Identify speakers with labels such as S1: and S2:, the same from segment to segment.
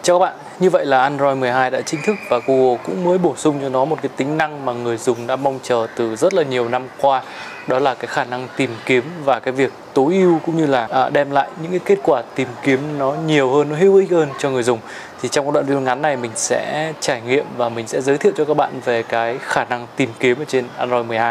S1: Chào các bạn, như vậy là Android 12 đã chính thức và Google cũng mới bổ sung cho nó một cái tính năng mà người dùng đã mong chờ từ rất là nhiều năm qua. Đó là cái khả năng tìm kiếm và cái việc tối ưu cũng như là đem lại những cái kết quả tìm kiếm nó nhiều hơn, nó hữu ích hơn cho người dùng. Thì trong đoạn video ngắn này mình sẽ trải nghiệm và mình sẽ giới thiệu cho các bạn về cái khả năng tìm kiếm ở trên Android 12.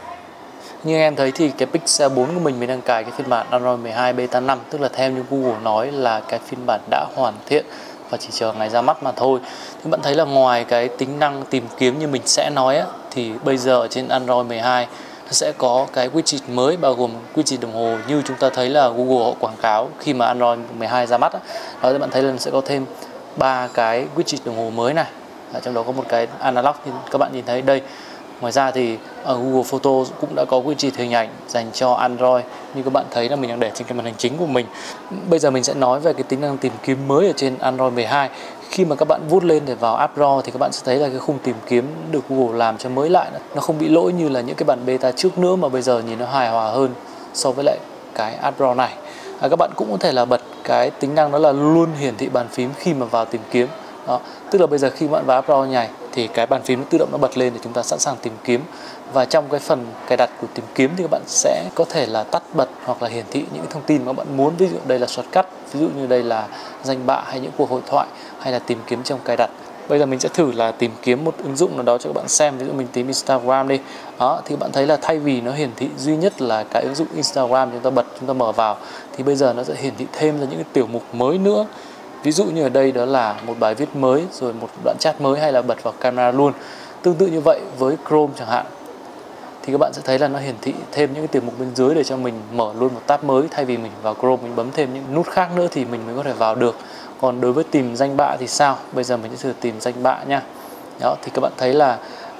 S1: Như anh em thấy thì cái Pixel 4 của mình đang cài cái phiên bản Android 12 Beta 5, tức là theo như Google nói là cái phiên bản đã hoàn thiện và chỉ chờ ngày ra mắt mà thôi. Thì bạn thấy là ngoài cái tính năng tìm kiếm như mình sẽ nói á, thì bây giờ trên Android 12 nó sẽ có cái widget mới, bao gồm widget đồng hồ như chúng ta thấy là Google họ quảng cáo khi mà Android 12 ra mắt á. Đó, thì bạn thấy là nó sẽ có thêm 3 cái widget đồng hồ mới này, trong đó có một cái analog thì các bạn nhìn thấy đây. Ngoài ra thì ở Google Photos cũng đã có widget hình ảnh dành cho Android, như các bạn thấy là mình đang để trên cái màn hình chính của mình. Bây giờ mình sẽ nói về cái tính năng tìm kiếm mới ở trên Android 12. Khi mà các bạn vuốt lên để vào App Drawer thì các bạn sẽ thấy là cái khung tìm kiếm được Google làm cho mới lại, nó không bị lỗi như là những cái bản beta trước nữa, mà bây giờ nhìn nó hài hòa hơn so với lại cái App Drawer này. Các bạn cũng có thể là bật cái tính năng đó là luôn hiển thị bàn phím khi mà vào tìm kiếm. Đó, tức là bây giờ khi bạn vào App Drawer này thì cái bàn phím nó tự động nó bật lên để chúng ta sẵn sàng tìm kiếm. Và trong cái phần cài đặt của tìm kiếm thì các bạn sẽ có thể là tắt bật hoặc là hiển thị những thông tin mà các bạn muốn. Ví dụ đây là shortcut, ví dụ như đây là danh bạ hay những cuộc hội thoại, hay là tìm kiếm trong cài đặt. Bây giờ mình sẽ thử là tìm kiếm một ứng dụng nào đó cho các bạn xem. Ví dụ mình tìm Instagram đi. Đó, thì các bạn thấy là thay vì nó hiển thị duy nhất là cái ứng dụng Instagram chúng ta bật, chúng ta mở vào, thì bây giờ nó sẽ hiển thị thêm ra những cái tiểu mục mới nữa. Ví dụ như ở đây đó là một bài viết mới, rồi một đoạn chat mới, hay là bật vào camera luôn. Tương tự như vậy với Chrome chẳng hạn, thì các bạn sẽ thấy là nó hiển thị thêm những cái tiểu mục bên dưới để cho mình mở luôn một tab mới. Thay vì mình vào Chrome mình bấm thêm những nút khác nữa thì mình mới có thể vào được. Còn đối với tìm danh bạ thì sao? Bây giờ mình sẽ thử tìm danh bạ nha. Đó, thì các bạn thấy là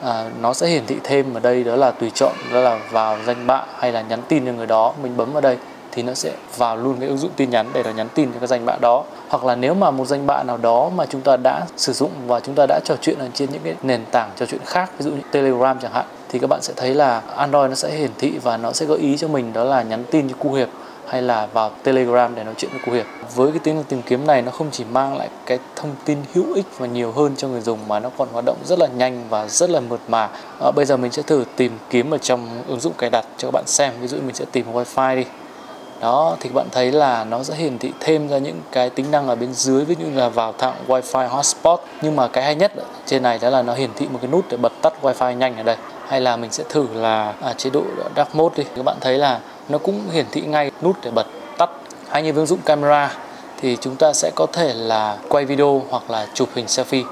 S1: nó sẽ hiển thị thêm ở đây, đó là tùy chọn, đó là vào danh bạ hay là nhắn tin cho người đó. Mình bấm vào đây thì nó sẽ vào luôn cái ứng dụng tin nhắn để nó nhắn tin cho cái danh bạ đó. Hoặc là nếu mà một danh bạ nào đó mà chúng ta đã sử dụng và chúng ta đã trò chuyện ở trên những cái nền tảng trò chuyện khác, ví dụ như Telegram chẳng hạn, thì các bạn sẽ thấy là Android nó sẽ hiển thị và nó sẽ gợi ý cho mình đó là nhắn tin cho Cu Hiệp hay là vào Telegram để nói chuyện với Cu Hiệp. Với cái tính năng tìm kiếm này, nó không chỉ mang lại cái thông tin hữu ích và nhiều hơn cho người dùng mà nó còn hoạt động rất là nhanh và rất là mượt mà. Bây giờ mình sẽ thử tìm kiếm ở trong ứng dụng cài đặt cho các bạn xem. Ví dụ mình sẽ tìm Wi-Fi đi. Đó, thì các bạn thấy là nó sẽ hiển thị thêm ra những cái tính năng ở bên dưới, ví dụ như là vào thẳng Wi-Fi hotspot. Nhưng mà cái hay nhất ở trên này đó là nó hiển thị một cái nút để bật tắt Wi-Fi nhanh ở đây. Hay là mình sẽ thử là chế độ Dark Mode đi. Các bạn thấy là nó cũng hiển thị ngay nút để bật tắt. Hay như ứng dụng camera thì chúng ta sẽ có thể là quay video hoặc là chụp hình selfie.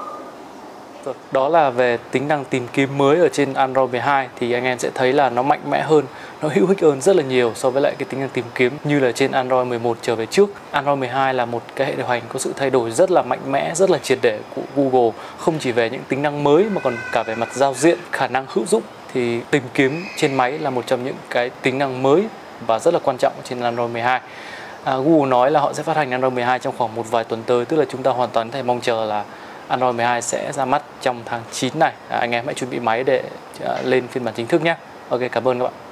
S1: Đó là về tính năng tìm kiếm mới ở trên Android 12, thì anh em sẽ thấy là nó mạnh mẽ hơn, nó hữu ích hơn rất là nhiều so với lại cái tính năng tìm kiếm như là trên Android 11 trở về trước. Android 12 là một cái hệ điều hành có sự thay đổi rất là mạnh mẽ, rất là triệt để của Google, không chỉ về những tính năng mới mà còn cả về mặt giao diện, khả năng hữu dụng. Thì tìm kiếm trên máy là một trong những cái tính năng mới và rất là quan trọng trên Android 12. Google nói là họ sẽ phát hành Android 12 trong khoảng một vài tuần tới, tức là chúng ta hoàn toàn có thể mong chờ là Android 12 sẽ ra mắt trong tháng 9 này. Anh em hãy chuẩn bị máy để lên phiên bản chính thức nhé. Ok, cảm ơn các bạn.